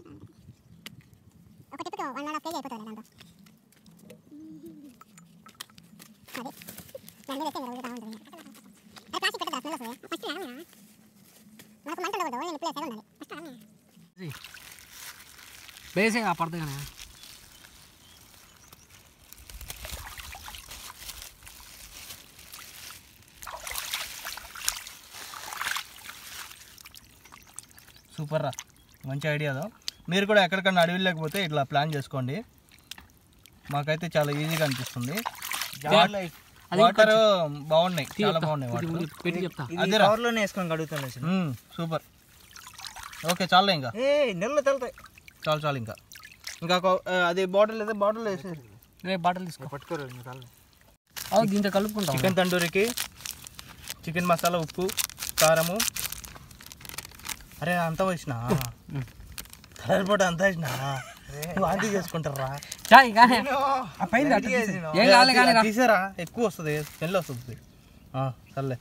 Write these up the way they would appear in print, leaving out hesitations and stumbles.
ఒక టిప్తో 1.5 kg అయిపోతుంది దాంతో. అది దాని మీద వేస్తే మీరు ఊరుతా ఉంటుంది. అది ప్లాస్టిక్ పెట్టదా స్మెల్ వస్తుంది. ఫస్ట్ రామేనా మనకు మంట ఉండకూడదు, ఓన్లీ నిప్పులు వేసేది ఉండాలి. ఫస్ట్ రామే వేసేగా పడతాగానే. సూపర్ రా, మంచి ఐడియాలో. మీరు కూడా ఎక్కడికన్నా అడవి లేకపోతే ఇట్లా ప్లాన్ చేసుకోండి. మాకైతే చాలా ఈజీగా అనిపిస్తుంది. వాటర్ బాగున్నాయి, చాలా బాగున్నాయి వాటర్ వేసుకొని కడుగుతాను. సూపర్. ఓకే చాలే, ఇంకా నెలలో తెలుతాయి. చాలు ఇంకా అది బాటిల్ అయితే బాటిల్ వేసేది. బాటిల్ తీసుకో, పట్టుకోరు. దీంతో కలుపుకుంటాం. చికెన్ తండూరికి చికెన్ మసాలా, ఉప్పు, కారము. అరే అంతా వేసినా కలర్ పొడి అంతా వేసినా వాంతి చేసుకుంటారా? తీసారా? ఎక్కువ వస్తుంది, స్మెల్ వస్తుంది. సర్లే,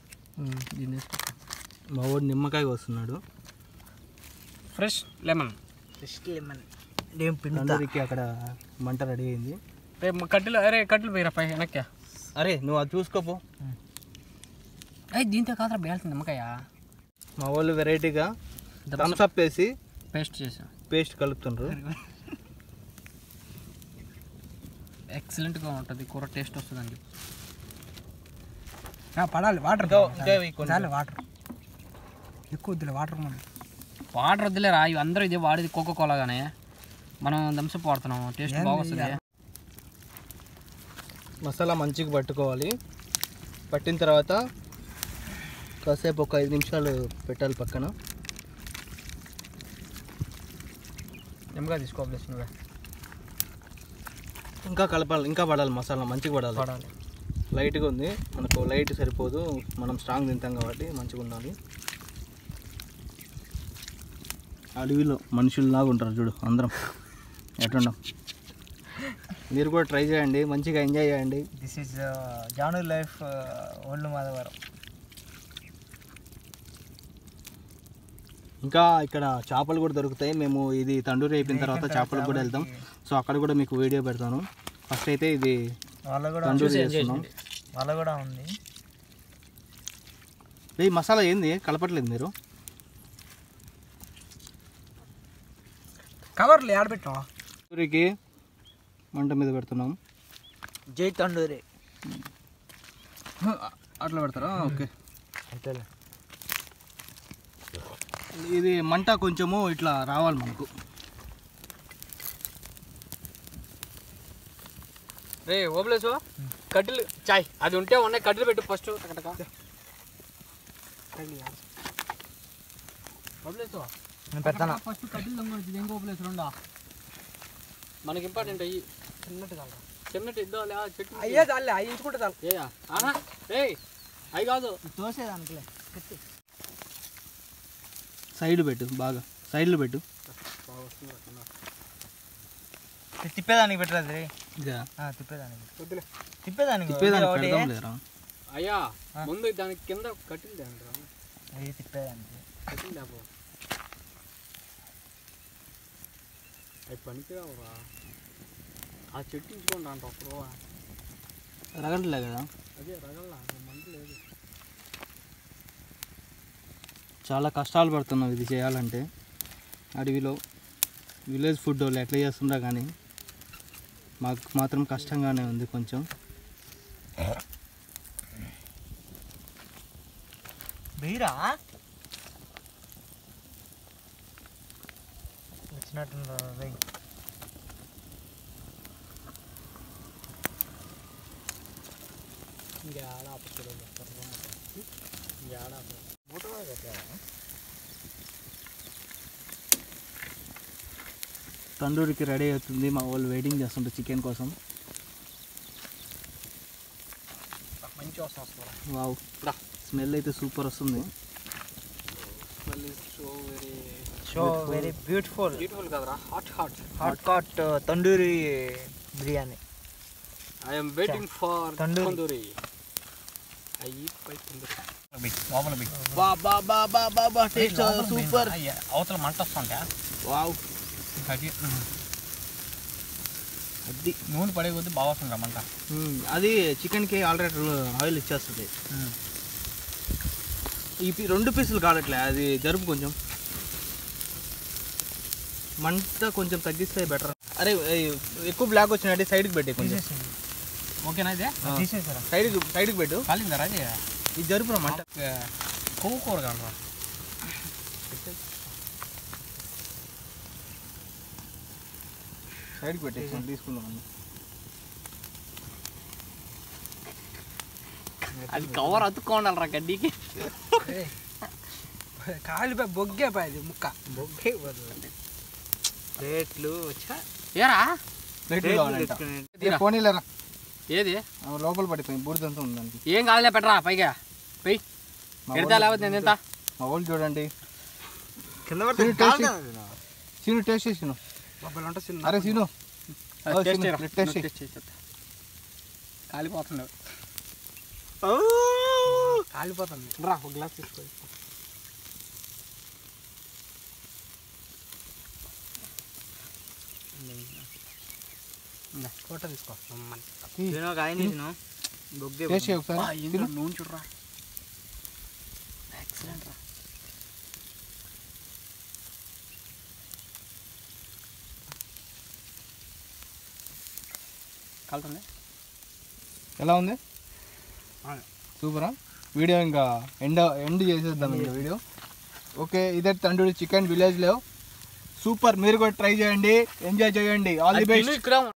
మా వాడు నిమ్మకాయ వస్తున్నాడు. Fresh lemon. తండూరికి అక్కడ మంట రెడీ అయింది. కట్టెలు, అరే కట్టెలు పోయిరా పై వెనక్కి. అరే నువ్వు అది చూసుకోపో. దీంతో కాదురా బేయాల్సింది నిమ్మకాయ. మా వాళ్ళు వెరైటీగా థమ్స్ అప్ వేసి పేస్ట్ కలుపుతుండ్రు. ఎక్సలెంట్గా ఉంటుంది కూర, టేస్ట్ వస్తుందండి. పడాలి వాటర్, వాటర్ ఎక్కువ వద్దులే. వాటర్ వద్దులేరా, ఇవి అందరూ ఇదే వాడేది కోకో కోలాగానే. మనం థమ్స్అప్ వాడుతున్నాము, టేస్ట్ బాగా వస్తుంది. మసాలా మంచిగా పట్టుకోవాలి. పట్టిన తర్వాత కాసేపు ఒక 5 నిమిషాలు పెట్టాలి పక్కన. నిమ్మగా తీసుకోవాలి నువ్వే. ఇంకా కలపాలి, ఇంకా పడాలి, మసాలా మంచిగా పడాలి. లైట్గా ఉంది మనకు, లైట్ సరిపోదు, మనం స్ట్రాంగ్ తింటాం కాబట్టి మంచిగా ఉండాలి. అడవిలో మనుషుల్లాగా ఉంటారు చూడు అందరం, ఎట్లున్నాం. మీరు కూడా ట్రై చేయండి, మంచిగా ఎంజాయ్ చేయండి. This is Janu life, old Madhavaram. ఇంకా ఇక్కడ చేపలు కూడా దొరుకుతాయి. మేము ఇది తండూరి అయిపోయిన తర్వాత చేపలకు కూడా వెళ్తాం. సో అక్కడ కూడా మీకు వీడియో పెడతాను. ఫస్ట్ అయితే ఇది తండూరి చేస్తున్నాం. వాళ్ళ కూడా ఉంది. ఈ మసాలా ఏంది కలపట్లేదు మీరు? కవర్లు ఆడబెట్టాం. తండూరికి మంట మీద పెడుతున్నాం. జై తండూరి అట్లా పెడతారా? ఓకే. ఇది మంట కొంచెము ఇట్లా రావాలి మనకు. రే ఓబులేసు, కట్టెలు చాయ్ అది ఉంటే ఉన్నాయి, కట్టెలు పెట్టు ఫస్ట్. పెడతాను ఫస్ట్ కట్టెలు దొంగ ఓబులేసు రెండా మనకి ఇంపార్టెంట్. అయ్యి చిన్నట్టు ఇద్దాం చెట్టు. అయ్యే చాలే, అవి ఇంచుకుంటే చాలు. రే అవి కాదు తోసేదానికి. సైడ్ పెట్టు, బాగా సైడ్లో పెట్టు. తిప్పేదానికి పెట్టరాదు రే. తిప్పేదానికి అయ్యా ముందు దానికి కింద కట్టింది తిప్పేదానికి కట్టింది. అవి పనికిరావురా, ఆ చెట్టు ఇంచుకోండి అంట. అప్పుడు రగడలే కదా, అదే రగల్లా, మంట లేదు. చాలా కష్టాలు పడుతున్నాం ఇది చేయాలంటే. అడవిలో విలేజ్ ఫుడ్ వాళ్ళు ఎట్లా చేస్తుండ్రా కానీ మాకు మాత్రం కష్టంగానే ఉంది కొంచెం. బీరా వచ్చినట్టు తండూరికి రెడీ అవుతుంది. మా వాళ్ళు వెయిటింగ్ చేస్తుంటారు చికెన్ కోసం. మంచి వాసన వస్తుంది. వావ్, స్మెల్ అయితే సూపర్ వస్తుంది. Very beautiful. బ్యూటిఫుల్ కదరా, hot tandoori biryani. I am waiting for tandoori. I eat by tandoori. బా టేస్ట్ సూపర్. అవతల మంట వస్తుంటా. వావ్, అది నూనె పడే కొద్దీ బాగా వస్తుంది రమ్మంట. అది చికెన్కి ఆల్రెడీ ఆయిల్ ఇచ్చేస్తుంది. ఈ 2 పీసులు కావట్లే, అది జరుపు కొంచెం మంట కొంచెం తగ్గిస్తే బెటర్. అరే ఎక్కువ బ్లాక్ వచ్చినట్టు సైడ్కి పెట్టి కొంచెం. ఓకేనా ఇదే తీసేసారా? సైడ్కి పెట్టు. కాలిందా అది ఇది జరుపు మంట. కొవ్వు కూర కానరా. సైడ్కి పెట్టేసి తీసుకుందాం. అది కవర్ అతుక్కోండాలరా గడ్డికి. కాలిపోయి బొగ్గే పోయేది ముక్క బొగ్గే ప్లేట్లు వచ్చా ఏరా పోనీలేరా. ఏది లోపల పడిపోయింది, బూడిదంతా ఉంది దానికి. ఏం కాదులే పెట్టరా పైగా పోయి పెడతా లేకపోతే నేను తింటా. మా వాళ్ళు చూడండి కింద సీను టేస్ట్ చేసి. అరే సీను కాలిపోతున్నావు. కాలిపోతుంది. రా ఒక గ్లాస్ తీసుకో. ఫోటో తీసుకో. టేస్ట్ చేయి ఒకసారి. నూనె చూడరా ఎక్సలెంట్ రా. కాలుతుంది. ఎలా ఉంది? సూపరా. వీడియో ఇంకా ఎండ్ చేసేద్దాం ఇంకా వీడియో. ఓకే, ఇదే తండూరి చికెన్ విలేజ్లో సూపర్. మీరు కూడా ట్రై చేయండి, ఎంజాయ్ చేయండి. All the best.